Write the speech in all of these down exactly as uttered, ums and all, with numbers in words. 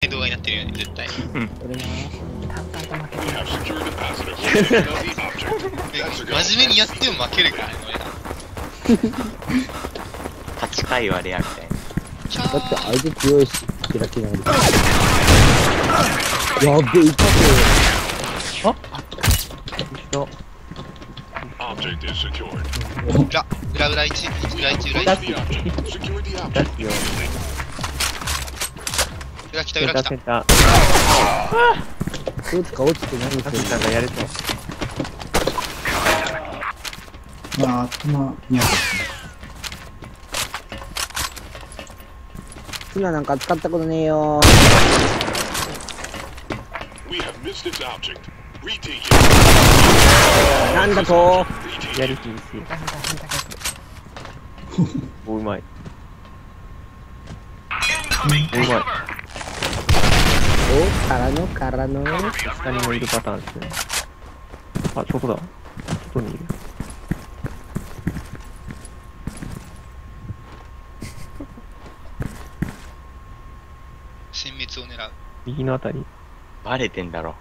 い動画になってるよね、絶対。 俺な、淡々と負けてる。 真面目にやっても負けるからね、俺ら。 はちかいはレアみたいな。 だって相手強いし、キラキラある。やべえ、いたぞ。あそう。 裏、裏裏一、裏一、裏一。 出すよ。 裏来た、裏来た。 センター。 どうつか落ちて何するなんかやると。 まあ、頭にある。 ツナなんか使ったことねえよー。なんだとやりきりし。お、うまい。お、うまい。 お、からのからの下にもいるパターンですね。あ、外だ。外にいる。 殲滅を狙う。 右のあたり。 バレてんだろ。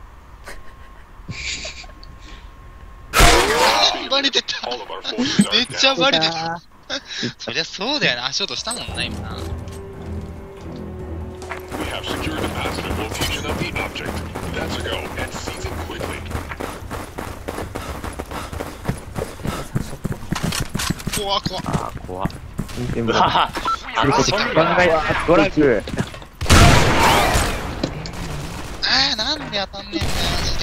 バレてた。めっちゃバレてた。そりゃそうだよな、足音したもんな、今な。怖っ怖っ。 ああ、怖っ。 全部。 ああ、 マジか。 考え、ドラッグ。 あー、なんで当たんねえんだよ、マジで。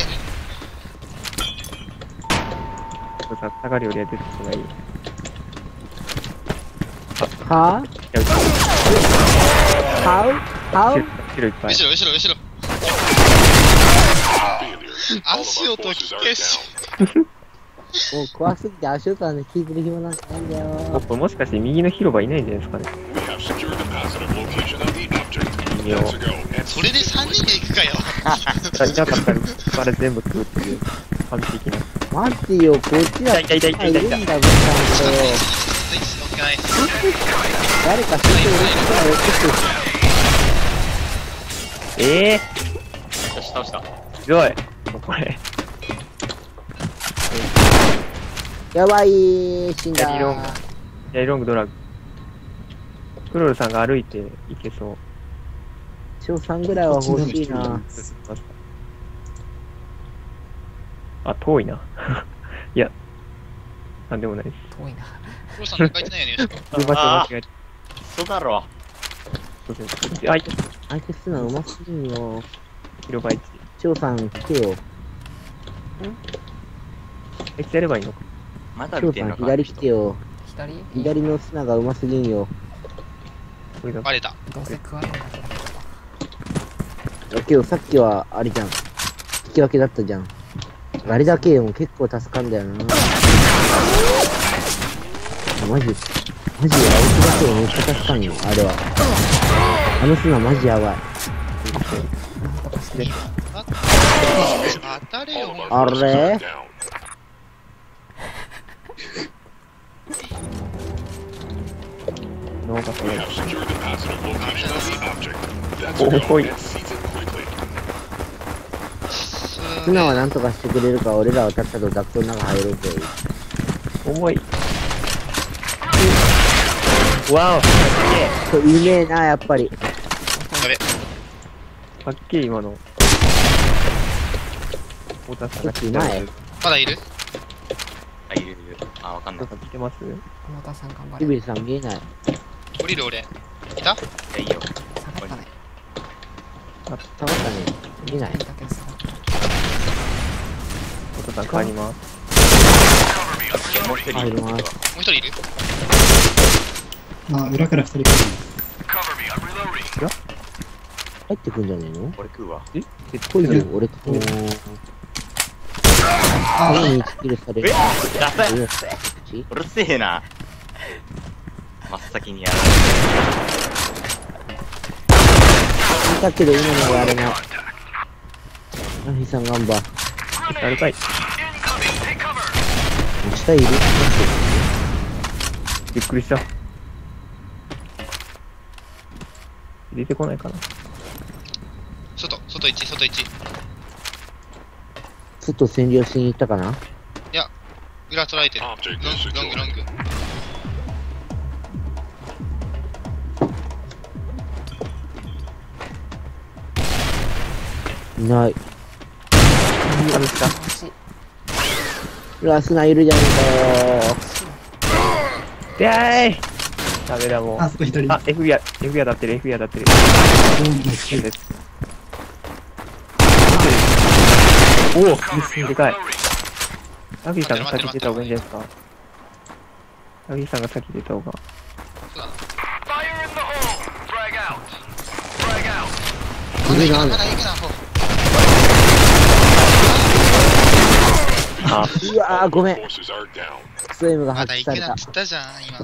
さ、下がりよりは出てこないよ。 はぁはうはう後ろいっぱい。 後ろ、後ろ、後ろ。足音聞けし。 もう怖すぎて足音なんで聞いてる暇なんかないんだよおっと、もしかして右の広場いないんじゃないですかね。微妙。 それでさんにんで行くかよ。 いなかったら、あれ全部食うっていう、完璧な。 待ってよ、こっちは痛い痛い痛い痛い痛いいるんだぞ、ちゃんと。 乗ってない。 誰か死んで俺から寄ってくる。 ええよし、倒した。 ー、ひどい。もうこれ。 やばいー、死んだヤリロングー。 ヤリロングドラッグ。クロルさんが歩いていけそう。 賞さんぐらいは欲しいな。 あ、遠いな。いや、なんでもないです。 遠いな。 クロさんなんか言ってないよね。 場所間違えて。 そうだろ。 そうですね。あ、いた。 相手すなうますぎんよ。 広場一。 賞さん来てよ。 え、やればいいのか。 まだ賞さん見てんのか。 左来てよ。 左左の砂がうますぎんよ。 これだ。 バレた。 どうせ食われるんだだけどさっきはあれじゃん。引き分けだったじゃん。あれだけでも結構助かんだよな。マジ、マジであいつだけでめっちゃ助かんよ、あれは。あの砂マジやばい。 当たれよ、もう。 あれ脳がそれ。おい。 砂はなんとかしてくれるから俺らはたったとダクトの中入ろうぜ。 重い。わお、かっこれいねえな、やっぱり。 やべ。 けえ。かっけえ、今の。太田さんがちょっと前まだいる？ あ、いるいる。あ、わかんない。 聞いてます？ 太田さん頑張れ。 リビルさん見えない。 降りる俺。いた？ いや、いいよ。 下がったね。 下がったね。見えない。 だけど下がった。 太田さん帰ります。 もう一人入ります。 もう一人いる？ あ、裏から二人来る。 入ってくんじゃねえの俺食うわ。 ええ、 来いよ、俺と。ああ、にスキルされる。 ダサい。 ううるせえな。真っ先にやる。 見たけど今のがあれな。ナヒさん頑張。 あれかい。 下いる？ びっくりした。出てこないかな。 外、外一、外一。 外占領しに行ったかな。 裏取られてる。ロング、ロング、ロング。 いない。 あるか。 欲しい。 うわ、スナいるじゃねえかよ。 でーい。ダメだもう。 あ、そこ左。 あ、F や、F や当たってる、F や当たってる。 おです。おお、でかい。ラギーさんが先出た方がいいんじゃないですか。ラギーさんが先出た方が。 そうだな。 いるな。 まだ行くな、ほう。 あ、 うわー、ごめん。クソ M がま発揮されただ行くなっ。つったじゃん、今。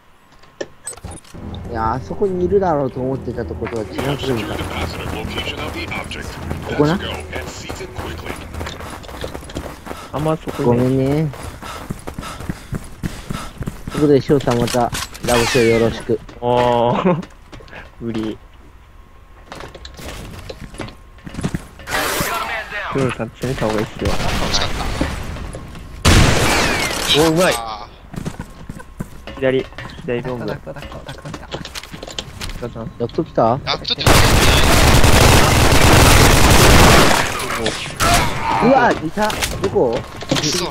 いや、あそこにいるだろうと思ってたところは違うとこにいた。ここな。 あんまそこごにね。 めんね。ということで、翔さんまた、ラブショーよろしく。 おー。無理。クロルさん攻めた方がいいっすよ。 惜しかった。 おうまいあ左、左ロング。 ダクトダクトダクト来た。 クロさん。 やっと来た。 ーラクトってうわ、いた。どこ。 くそ。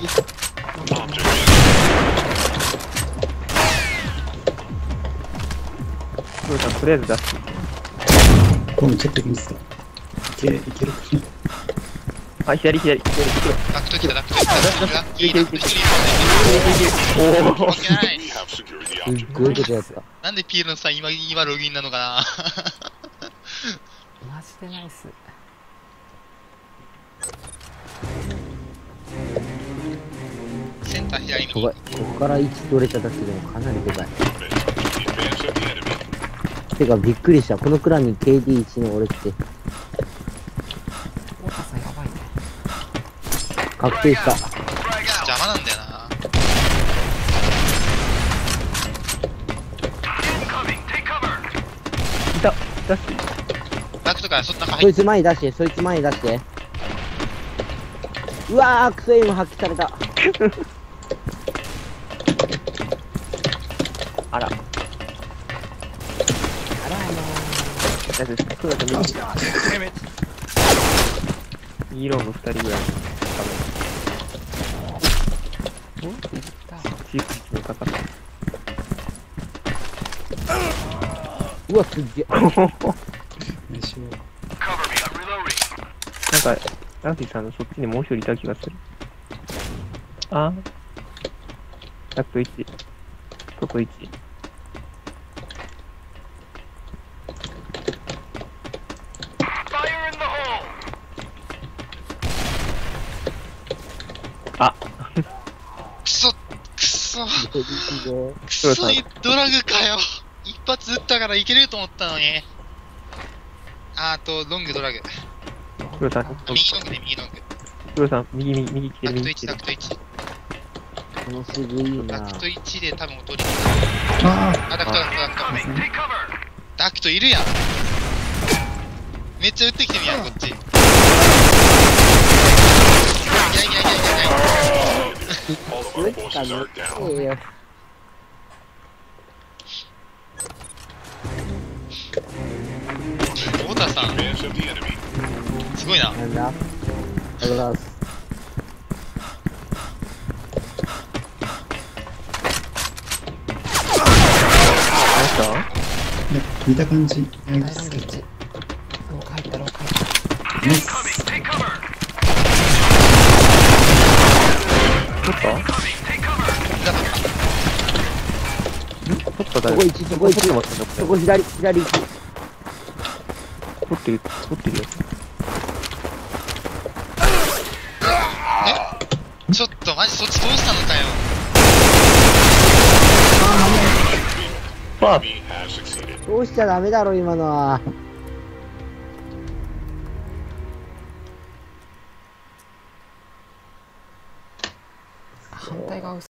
クロさん、とりあえず出す。 今度チェックできますか。いけ、いけるかな。 あ、左、左、左、黒。 ラクト来た、ラクト来た。ラッキー、ラクト一人いるおー。 わけない。 すっごいことやった。 なんでピエロのさん、今、今ログインなのかな。 マジでナイス。 センター左右。 やばい。ここから位置取れただけでもかなりでかい。てか、びっくりした。このクランに ケーディーいち の俺って、 太田さんやばいね。 確定した。 邪魔なんだよな。 いた、出し。 ラクトからそっ中そ入って。 いつ前に出して、そいつ前に出して。うわー、クソ M 発揮された。 あら。 あらだってクロさん右。右ロング二人ぐらい。 おいった。 チープにかかった。 うわ、すっげえ。 よいしょ。 なんか、ランフィーさんのそっちにもう一人いた気がする。あー。ラクトいち。外いち。あ、 くそ、くそ、く黒さそ、 んドラグかよ。一発撃ったからいけると思ったのに。あーと、ロングドラグ。 クロさん、 右ロングね、右ロング。 クロさん、右、右、右来てる、 ラクトいち、 右来てる。 ラクトいち。 このすぐいいな。 ラクトいちで多分取り。 ああ、ラクト、ラクト、ラクト。ラクトいるやん。めっちゃ撃ってきてみやん、こっち。いやいやいやいやいやいや。 どっちかのええよ。 太田さん、すごいな。 なんだ。ありがとうございます。 何したあ、見た感じないで大すけど。 ランゲージ。廊下入った廊下入った。 ナイス。 取ったん取った誰そこ一、そこ一、 取ってますね、 そこ左、左一。 取ってる、取ってるよ。 えちょっと、マジそっちどうしたのかよ。 ファーどうしちゃダメだろ、今のは。 反対側